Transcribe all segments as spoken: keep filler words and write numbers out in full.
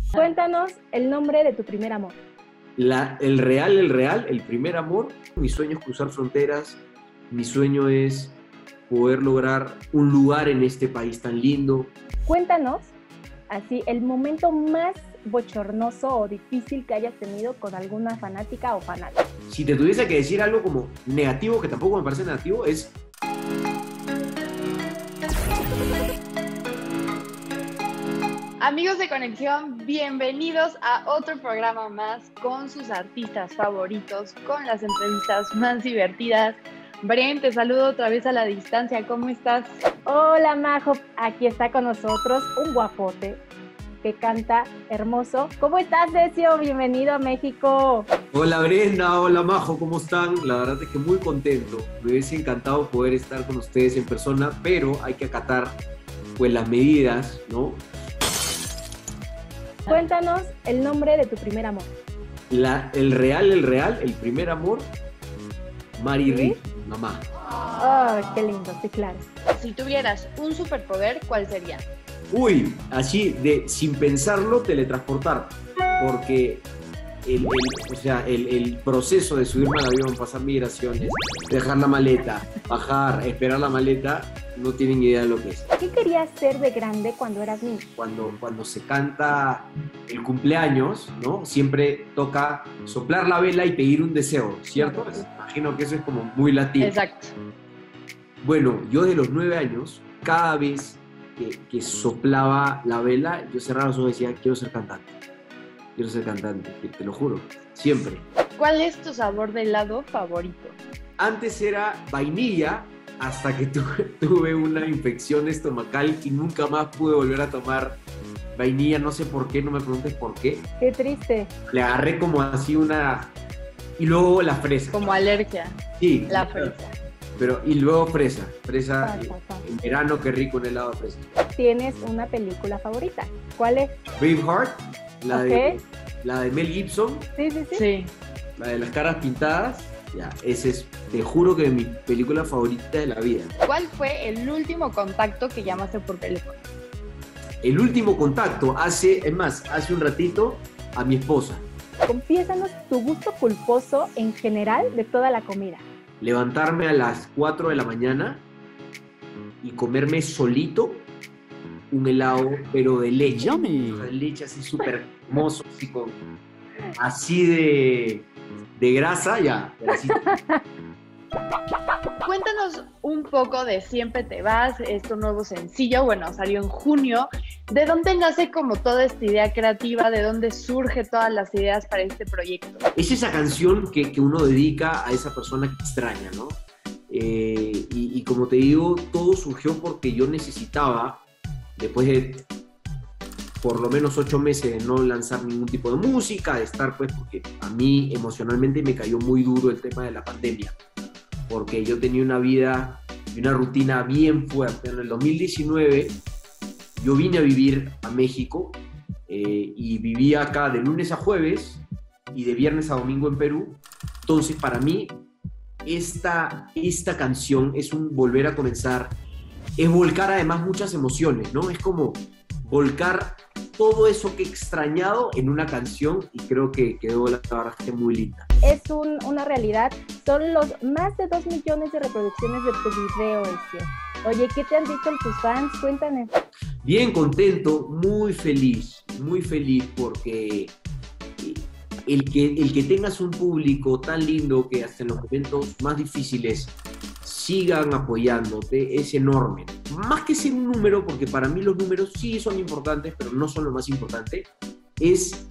Cuéntanos el nombre de tu primer amor. La, el real, el real, el primer amor. Mi sueño es cruzar fronteras. Mi sueño es poder lograr un lugar en este país tan lindo. Cuéntanos, así, el momento más bochornoso o difícil que hayas tenido con alguna fanática o fanático. Si te tuviese que decir algo como negativo, que tampoco me parece negativo, es... Amigos de Conexión, bienvenidos a otro programa más con sus artistas favoritos, con las entrevistas más divertidas. Bren, te saludo otra vez a la distancia, ¿cómo estás? Hola Majo, aquí está con nosotros un guapote que canta hermoso. ¿Cómo estás, Decio? Bienvenido a México. Hola Brenda, hola Majo, ¿cómo están? La verdad es que muy contento, me hubiese encantado poder estar con ustedes en persona, pero hay que acatar pues las medidas, ¿no? Cuéntanos el nombre de tu primer amor. La, el real, el real, el primer amor, Mari ¿Sí? Ricky, mamá. Oh, qué lindo, sí, claro. Si tuvieras un superpoder, ¿cuál sería? Uy, así de sin pensarlo, teletransportar, porque el, el, o sea, el, el proceso de subirme al avión, pasar migraciones, dejar la maleta, bajar, esperar la maleta, no tienen idea de lo que es. ¿Qué querías ser de grande cuando eras niño? Cuando, cuando se canta el cumpleaños, ¿no? Siempre toca soplar la vela y pedir un deseo, ¿cierto? Pues, imagino que eso es como muy latino. Exacto. Bueno, yo de los nueve años, cada vez que, que soplaba la vela, yo cerraba los ojos y decía, quiero ser cantante. Quiero ser cantante, te, te lo juro, siempre. ¿Cuál es tu sabor de helado favorito? Antes era vainilla, hasta que tuve, tuve una infección estomacal y nunca más pude volver a tomar vainilla, no sé por qué, no me preguntes por qué. Qué triste. Le agarré como así una... Y luego la fresa. Como alergia. Sí. La fresa. Pero, y luego fresa. Fresa, Pa, pa, pa. en verano, qué rico un helado de fresa. ¿Tienes una película favorita? ¿Cuál es? Braveheart, la, Ok. de, la de Mel Gibson, Sí, sí, sí. Sí. la de las caras pintadas. Ya, ese es, te juro que es mi película favorita de la vida. ¿Cuál fue el último contacto que llamaste por teléfono? El último contacto, hace, es más, hace un ratito, a mi esposa. Confiésanos tu gusto culposo en general de toda la comida. Levantarme a las cuatro de la mañana y comerme solito un helado, pero de leche. Yummy. O sea, de leche así súper hermoso, así, con, así de, de grasa, ya. Así. Cuéntanos un poco de Siempre Te Vas, es tu nuevo sencillo, bueno, salió en junio. ¿De dónde nace como toda esta idea creativa? ¿De dónde surge todas las ideas para este proyecto? Es esa canción que, que uno dedica a esa persona que extraña, ¿no? Eh, y, y como te digo, todo surgió porque yo necesitaba, después de por lo menos ocho meses de no lanzar ningún tipo de música, de estar pues, porque a mí emocionalmente me cayó muy duro el tema de la pandemia, porque yo tenía una vida y una rutina bien fuerte. En el dos mil diecinueve yo vine a vivir a México eh, y vivía acá de lunes a jueves y de viernes a domingo en Perú. Entonces para mí esta, esta canción es un volver a comenzar, es volcar además muchas emociones, ¿no? Es como volcar todo eso que he extrañado en una canción y creo que quedó la verdad que muy linda. Es un, una realidad. Son los más de dos millones de reproducciones de tu video, Ezio. Oye, ¿qué te han dicho tus fans? Cuéntanos. Bien contento, muy feliz, muy feliz porque el que, el que tengas un público tan lindo que hasta en los momentos más difíciles sigan apoyándote es enorme. Más que ser un número, porque para mí los números sí son importantes, pero no son lo más importante, es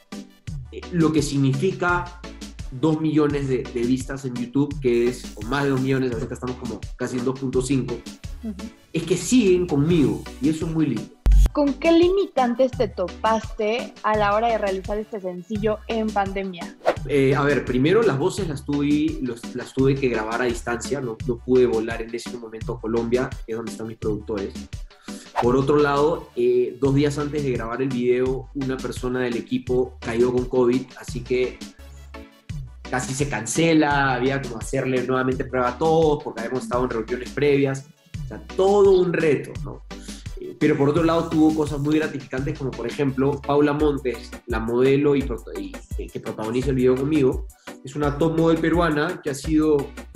lo que significa dos millones de, de vistas en YouTube, que es, o más de dos millones, ahorita estamos como casi en dos punto cinco, uh-huh. Es que siguen conmigo y eso es muy lindo. ¿Con qué limitantes te topaste a la hora de realizar este sencillo en pandemia? Eh, a ver, primero las voces las tuve, los, las tuve que grabar a distancia, no, no pude volar en ese momento a Colombia, que es donde están mis productores. Por otro lado, eh, dos días antes de grabar el video, una persona del equipo cayó con COVID, así que casi se cancela, había como hacerle nuevamente prueba a todos, porque habíamos estado en reuniones previas, o sea, todo un reto, ¿no? Eh, pero por otro lado tuvo cosas muy gratificantes, como por ejemplo, Paula Montes, la modelo y, y, y que protagoniza el video conmigo, es una top model peruana que ha sido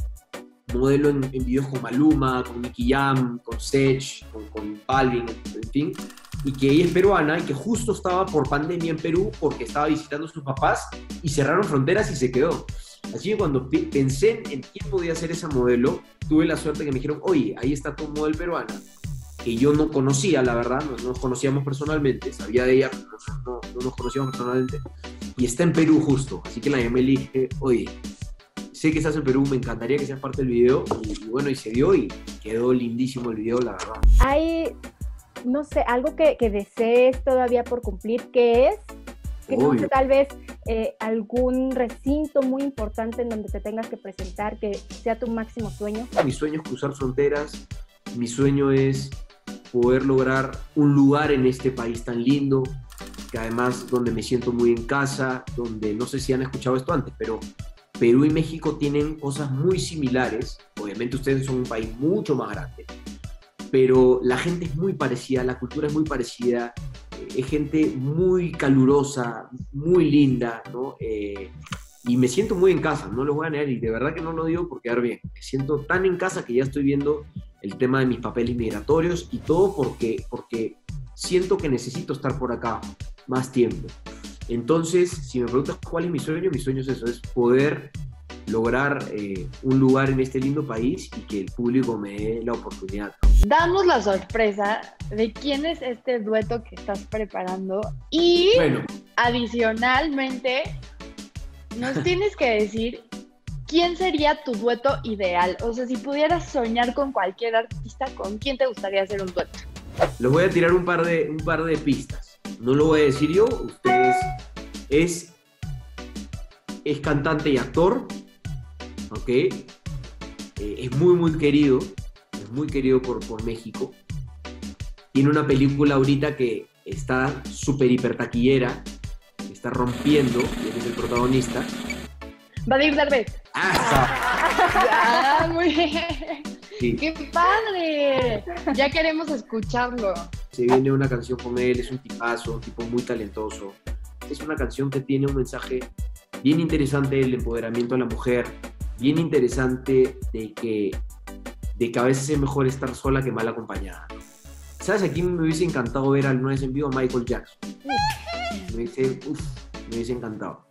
modelo en, en videos con Maluma, con Nicky Jam, con Sech, con, con Balvin, en fin, y que ella es peruana y que justo estaba por pandemia en Perú porque estaba visitando a sus papás y cerraron fronteras y se quedó. Así que cuando pensé en quién podía ser esa modelo, tuve la suerte que me dijeron, oye, ahí está tu modelo peruana, que yo no conocía, la verdad, no, no nos conocíamos personalmente, sabía de ella, pero no, no, no nos conocíamos personalmente, y está en Perú justo, así que la llamé y le dije, oye, sé que estás en Perú, me encantaría que seas parte del video, y, y bueno, y se dio, y quedó lindísimo el video, la verdad. Hay, no sé, algo que, que desees todavía por cumplir, ¿qué es? Que no sé, tal vez eh, algún recinto muy importante en donde te tengas que presentar, que sea tu máximo sueño. Mi sueño es cruzar fronteras, mi sueño es poder lograr un lugar en este país tan lindo, que además donde me siento muy en casa, donde no sé si han escuchado esto antes, pero Perú y México tienen cosas muy similares. Obviamente ustedes son un país mucho más grande, pero la gente es muy parecida, la cultura es muy parecida, es gente muy calurosa, muy linda, ¿no? Eh, y me siento muy en casa, no lo voy a negar, y de verdad que no lo digo por quedar bien. Me siento tan en casa que ya estoy viendo el tema de mis papeles migratorios y todo porque, porque siento que necesito estar por acá más tiempo. Entonces, si me preguntas cuál es mi sueño, mi sueño es eso, es poder lograr eh, un lugar en este lindo país y que el público me dé la oportunidad. Danos la sorpresa de quién es este dueto que estás preparando y bueno, adicionalmente nos tienes que decir quién sería tu dueto ideal. O sea, si pudieras soñar con cualquier artista, ¿con quién te gustaría hacer un dueto? Les voy a tirar un par de, un par de pistas. No lo voy a decir yo, ustedes. Es, es cantante y actor, ¿ok? Eh, es muy, muy querido, es muy querido por, por México. Tiene una película ahorita que está súper hiper taquillera, que está rompiendo, y él es el protagonista. Vadir Derbez. ¡Ah, Ah, muy bien. sí. ¡Qué padre! Ya queremos escucharlo. Se viene una canción con él, es un tipazo, un tipo muy talentoso. Es una canción que tiene un mensaje bien interesante del empoderamiento a la mujer, bien interesante de que, de que a veces es mejor estar sola que mal acompañada. ¿Sabes? Aquí me hubiese encantado ver alguna vez en vivo a Michael Jackson. Me hubiese, uf, me hubiese encantado.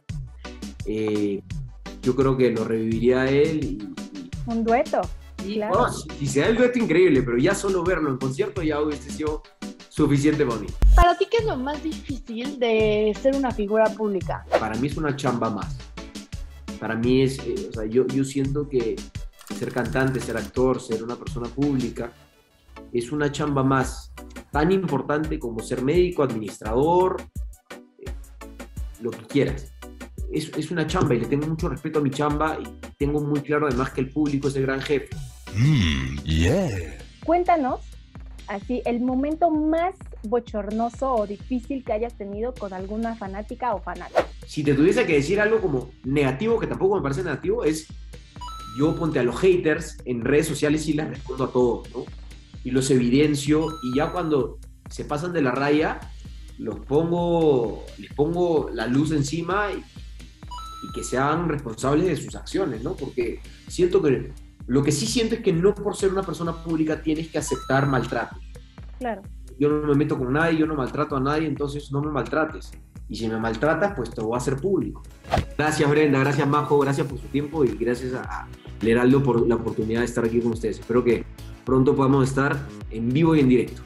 Eh, yo creo que lo reviviría a él. Y, y, un dueto. y claro. oh, si, si se da el dueto, increíble, pero ya solo verlo en concierto ya hubiese sido suficiente para mí. ¿Para ti qué es lo más difícil de ser una figura pública? Para mí es una chamba más. Para mí es, eh, o sea, yo, yo siento que ser cantante, ser actor, ser una persona pública, es una chamba más tan importante como ser médico, administrador, eh, lo que quieras. Es, es una chamba y le tengo mucho respeto a mi chamba y tengo muy claro además que el público es el gran jefe. Mm, yeah. Cuéntanos, así, el momento más bochornoso o difícil que hayas tenido con alguna fanática o fanático. Si te tuviese que decir algo como negativo, que tampoco me parece negativo, es yo ponte a los haters en redes sociales y les respondo a todos, ¿no? Y los evidencio y ya cuando se pasan de la raya, los pongo, les pongo la luz encima y, y que sean responsables de sus acciones, ¿no? Porque siento que, lo que sí siento es que no por ser una persona pública tienes que aceptar maltratos. Claro. Yo no me meto con nadie, yo no maltrato a nadie, entonces no me maltrates. Y si me maltratas, pues te voy a hacer público. Gracias Brenda, gracias Majo, gracias por su tiempo y gracias a Leraldo por la oportunidad de estar aquí con ustedes. Espero que pronto podamos estar en vivo y en directo.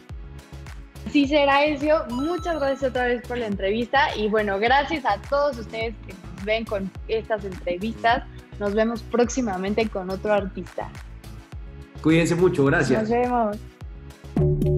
Sí será, Ezio. Muchas gracias otra vez por la entrevista y bueno, gracias a todos ustedes que nos ven con estas entrevistas. Nos vemos próximamente con otro artista. Cuídense mucho, gracias. Nos vemos.